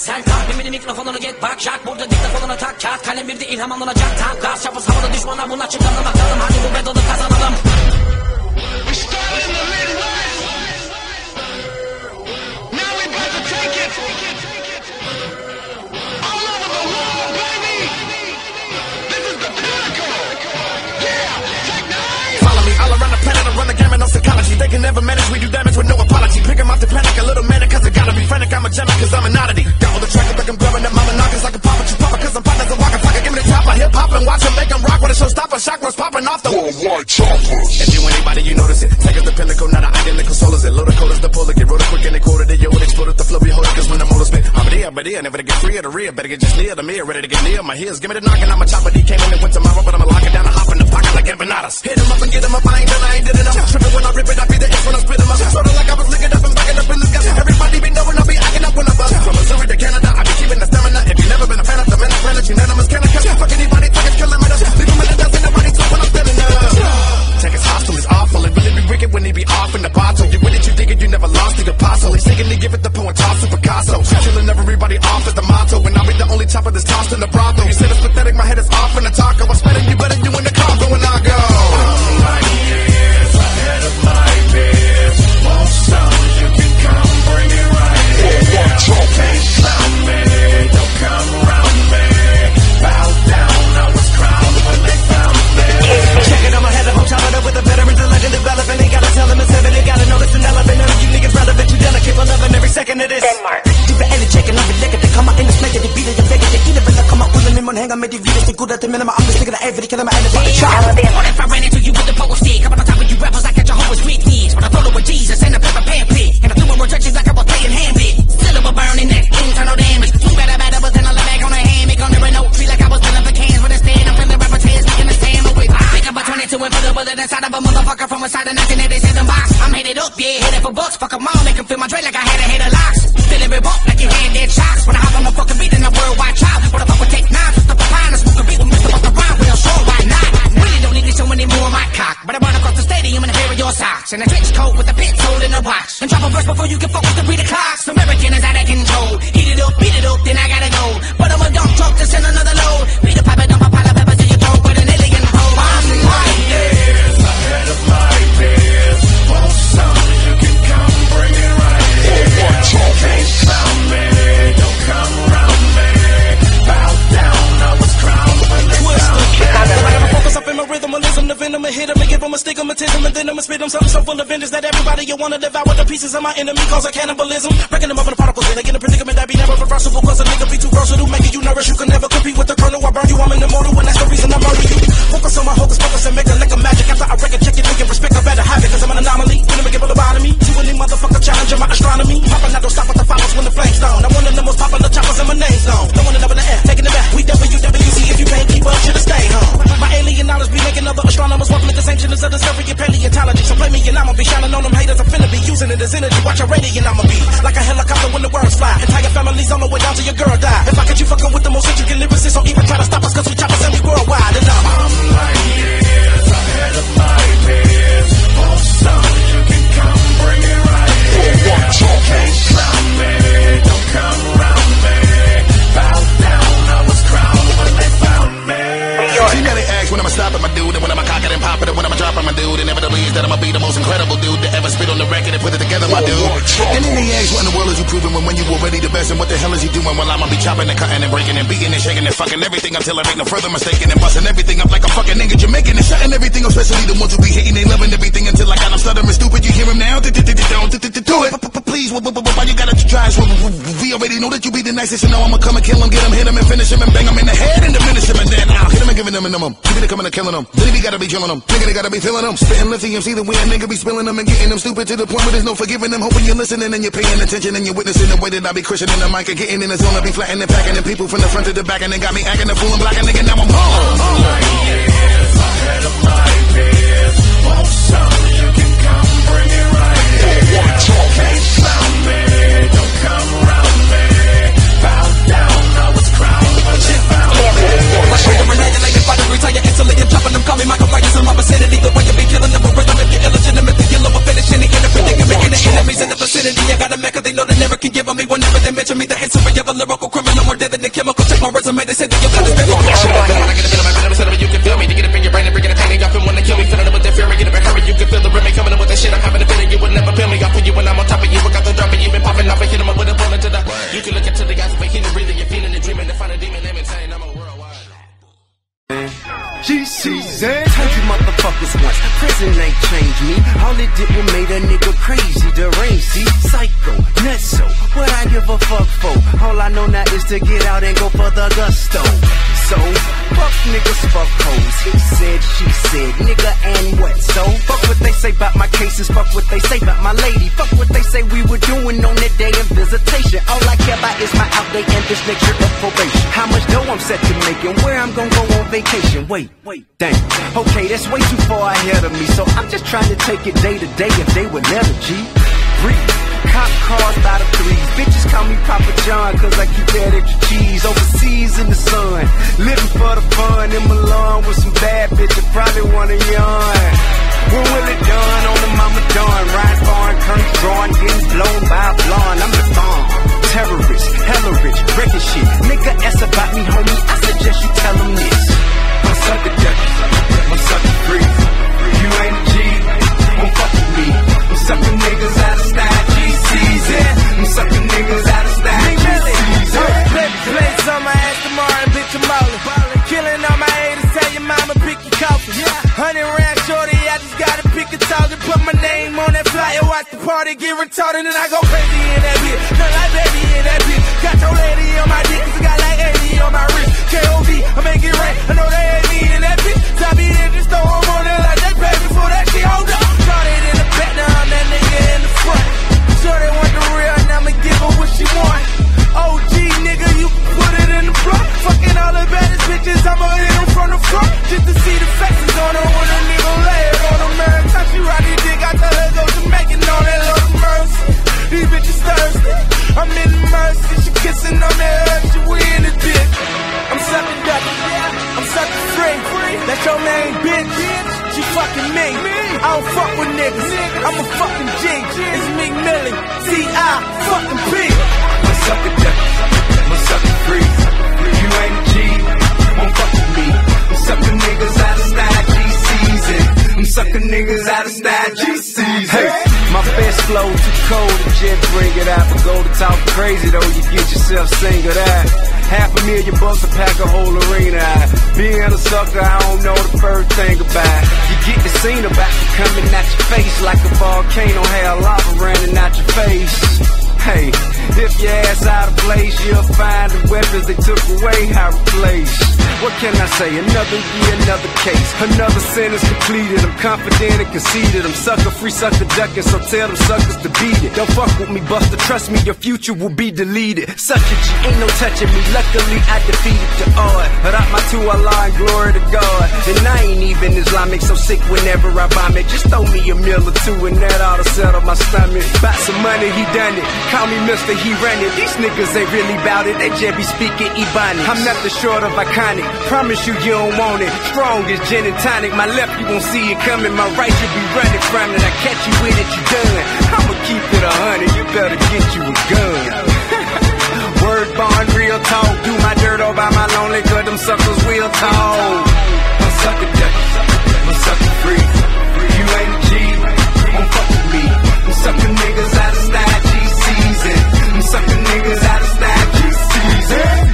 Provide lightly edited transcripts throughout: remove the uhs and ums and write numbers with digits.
Sen kalbimini mikrofonunu get bak şak. Burada diktafonuna tak kağıt kalem bir de ilham alınacak tak. Gaz çapız havada düşmana bunlar çıkalım bakalım. Hadi bu bedalı kazanalım. We started in the Midwest. Now we about to take it all over the world, baby. This is the pinnacle. Yeah, take 9. Follow me all around the planet, I run the gamut of psychology. They can never manage, we do damage with no apology. Pick 'em off the panic, a little manic, cause I gotta be frantic. I'm a gem, cause I'm an oddity. Got all the tracks, like I'm grabbing them, I'm a knockers like a papa, you papa, cause I'm partners, I'm walking, fucking, give me the top, I hip hop and watch them, make them rock with a showstopper, shock was popping off the Worldwide choppers. If you anybody, you notice it. Take us the pinnacle, not an identical soul is it. Load the cold as the polar, get rolled quick and they quoted it. Yo, it exploded the flow, behold it, cause when the motor spit, I'm there, never to get free of the rear. Better get just near the mirror, ready to get near my heels. Give me the knocking, I'm a chopper, he came in and went tomorrow, but I'ma lock it down and hop in the pocket like empanadas. Hit him up and get him up, I ain't did enough. Tripping when I rip it, I be the X when I spit him up. Sorta like I was licking up and backing up in the guts. Everybody be knowing I be acting up when I buzz. From Missouri to Canada, I be keeping the stamina. If you never been a fan of the man, I'm friendly, unanimous, can I cut? Fuck anybody, fuck it's killing me. Leave him in the dust, ain't nobody talk when I'm spinning up. Check his hostile, it's awful. It really be wicked when he be off in the bottle. You with it, you dig it, you never lost the apostle. He's singing to give it the poem, toss to Picasso. Killing everybody off is the motto. And I'll be the only chopper that's tossed in the brothel. You said it's pathetic, my head is off in the taco. I'm spitting you better, you in the car, going I go. I'm like years ahead of my peers. Want some, you can come bring it right here. Can't clown me, don't come around me. Bow down, I was crowned when they found me. Check it, I'm ahead of home, chopping up with a veteran, the legend developing. They gotta tell them it's heaven, they gotta know it's an element. None of you niggas relevant, you delicate for loving every second of this. Denmark. Du vil alle tjekke, når vi lægger det. Kommer ind og smækker det biler, jeg vækker det. Ene venner kommer ud, og min mund hænger med de vildeste gutter. Det minder mig om, det stikker der af, for de kalder mig alle fucking chopper. What if I ran into you with the power stick? I'm on top of you rappers like a Jehovah's Witness. But I throw it with Jesus and a paper pamphlet. And I threw more churches like I was playing Hamlet. Still of a burning neck, internal damage. Too bad, but then I lay back on a hammock. On there an oak tree like I was filling for cans. But instead I'm feeling rapper tears, making a stand away. Pick up a 22 and put a bullet inside of a motherfucker from inside the 1987 box. I'm headed up, yeah, headed for bucks. Fuck 'em all, make 'em feel my dread like I had a head of locks. Feeling revoked like you had dead shocks. When I hop on the fucking beat in a worldwide chop. What the fuck would take 9 to stop a pine and smoke a beat with Mr. Busta Rhyme? Well, sure, why not? Really don't need to show any more of my cock. But I run across the stadium in a pair of your socks. In a trench coat with a pit hole in a watch. And drop a verse before you can focus to read the clocks. American is out of control. Heat it up, beat it up, then I gotta go. But I'm a dump truck to send another load. Beat a pipe and dump a pile of peppers in your throat with an alien hole. I'm like years ahead of my peers. Want some, you can come bring it right here. Can't clown me, don't come around me. Bow down, I was crowned when they found me. I gotta focus up in my rhythmalism, the venom and hit him and give him a stigmatism. And then I'ma spit him something so full of vengeance that everybody you wanna devour the pieces of my enemy cause a cannibalism. Breaking them up in the particles, then I get in a predicament that be never reversible. Cause a nigga be too versatile, making you nourish. You can never compete with the kernel. I burn you, I'm an immortal, and that's the reason I murder you. Focus on my hocus pocus and make it like a magic. After I break it, check it, nigga, respect, I better have it. Cause I'm an anomaly, when I'm give a lobotomy. To any motherfucker challenging my astronomy. Popping out, don't stop with the follows when the flames down. I'm one of the most popular choppers and my name's known. No one up in the air, taking it back. We WWC, if you can't keep up, should've stayed home. My alien knowledge be making other astronomers walk like the same shit as other discovery and paleontology. So play me and I'ma be shining on them haters. I'm finna be using it as energy. Watch your radiant, I'ma be like a helicopter when the words fly. Entire families on the way down to your girl die. If I catch you fucking with the most intricate lyricists, don't even try to stop us cause we choppers and we worldwide. And I'm like years ahead of my peers. Want some, you can come bring it right here. Can't clown me, don't come around me. Bow down, I was crowned when they found me. You know they ask when I'ma stop at my dude, and when I'ma cock it and pop it, and when I'ma drop on my dude. Inevitably is that I'ma be the most incredible dude to ever spit on the record and put it together, my dude. And then they ask what in the world is you proving when you already the best, and what the hell is you doing? Well, I'ma be chopping and cutting and breaking and beating and shaking and fucking everything up till I make no further mistaking and busting everything up like a fucking nigga Jamaican and shutting everything up, especially the ones who be hating, they loving everything until I got them stuttering stupid. You hear him now? Do it. Please, why you gotta try? We already know that you be the nicest, you know I'ma come and kill him, get him, hit him and finish him and bang him in the head and diminish him and then I'll hit him and giving him a minimum. Keep it coming and killing him. Then he gotta be killing him. Nigga, they gotta be feeling him. Spitting lithium, see the way a nigga be spilling them and getting them stupid to the point where there's no forgiving them. Hoping you're listening and you're paying attention and you're witnessing the way that I be cushioning the mic and getting in the zone. I be flattening and packing and people from the front to the back and they got me acting a fool and black and nigga, now I'm home. Like years ahead of my peers. Want some, you can come bring it right here. Can't clown me, don't come around me. Bow down, I was crowned when they found me. Like we're annihilated by the retire, insulated, dropping them, call me Michael Myers in my vicinity. The way you be killing them, rhythm if you're illegitimate, the yellow will finish any predicament. And the enemies in the vicinity, I got a mecca, they know they never can give on me whenever they mention me. The history of a lyrical criminal, more dead than the chemical. Check my resume, they say that you got this biblical. I get it in my brain, so you can feel me. To get it in your brain and bring it in pain. Y'all feel wanna kill me, filling it with that fury. Get up and hurry, you can feel the rim coming in with that shit. I'm having a feeling you would never feel me. I'll put you when I'm on top of you. I got the drum and you been popping off and hit them up with a bullet to the. You can look into the eyes, but hitting, breathing, you're feeling and dreaming to find a demon name and saying I'm a worldwide. GCZ. Told you motherfuckers once, prison ain't changed me. All it did was made a nigga crazy, deranged, see, psycho, nutso. What I give a fuck for? All I know now is to get out and go for the gusto. So, fuck niggas, fuck hoes. He said, she said, nigga, and what? So, fuck what they say about my cases, fuck what they say about my lady. Fuck what they say we were doing on that day of visitation. All I care about is my outday and this next year of probation. How much dough I'm set to make and where I'm gonna go on vacation. Wait, damn. Okay, that's way too far ahead of me, so I'm just trying to take it day to day if they would let a G. Breathe. Cop cars by the threes. Bitches call me Papa John cause I keep that extra cheese. Overseas in the sun, living for the fun. In Milan with some bad bitches, probably wanna yawn. When will it done on the mama dawn? Riding foreign curtains drawn, getting blown by a blonde. I'm the bomb, terrorist, hella rich, wrecking shit. Nigga ask about me, homie, I suggest you tell him this. I'm sucker ducky, I'm sucker free. You ain't a G, won't fuck with me. I'm sucking niggas out of style, G-C's. I'm sucking niggas out of style, G-C's. Play some my ass tomorrow and bitch I'm ballin'. Killing all my haters, tell your mama pick your coffin. 100 round shorty, I just gotta pick a target. Put my name on that flyer, watch the party get retarded, and I go crazy in that bitch. Feel like baby in that bitch. Got your lady on my dick, cause I got like 80 on my wrist. K.O.D., I make it rain, I know they hate me in that bitch. Top it in, just throw them on there like they pay me for that shit. Hold up. Started in the back, now I'm that nigga in the front. Sure they want the real, and I'ma give her what she want. OG nigga, you can put it in the front. Fucking all the baddest bitches, I'ma hit them from the front. Just to see the faces on her when a nigga lay it on her. Man, time she ride this dick, I tell her go Jamaican on that little mercy. These bitches thirsty, I'm in the mercy. She kissing on that head, she we in the dick. I'm sucking ducky, I'm sucking free. That's your name, bitch. She fucking me. I don't fuck with niggas. I'm a fucking G. It's Meek Millie, C.I. fucking P. I'm sucker ducky, I'm sucker free. You ain't a G, won't fuck with me. I'm sucking niggas out of style, G-C's. I'm sucking niggas out of style, G-C's. Hey, my best flow too cold to jet bring it out. But go to talk crazy though, you get yourself singled out. $500,000 to pack a whole arena. Being a sucker, I don't know the first thing about. You get the scene about you coming at your face like a volcano, have lava running out your face. Hey, if your ass out of place, you'll find the weapons they took away, I replace. What can I say? Another year, another case, another sentence completed. I'm confident and conceited. I'm sucker free, sucker ducking, so tell them suckers to beat it. Don't fuck with me, Buster. Trust me, your future will be deleted. Such a G, ain't no touching me. Luckily, I defeated the odd. But out my two Allah and glory to God. And I ain't even Islamic, so sick whenever I vomit. Just throw me a meal or two, and that ought to settle my stomach. Bought some money, he done it. Call me Mr. He ran it. These niggas ain't really bout it. They just be speaking Ebonics. I'm nothing short of iconic. Promise you, you don't want it. Strong as gin and tonic. My left, you won't see it coming. My right, you be running from it. I catch you with it, you done. I'ma keep it 100. You better get you a gun. Word bond, real talk. Do my dirt all by my lonely, cause them suckers will talk. I'm sucker ducky, I'm sucker free. You ain't a G, won't fuck with me. I'm sucking niggas out of style, G-C's. I'm sucking niggas out of style, G-C's.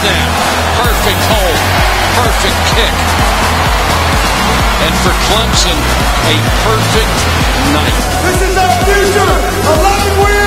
snap. Perfect hold. Perfect kick. And for Clemson, a perfect night. This is our future. 11 wins.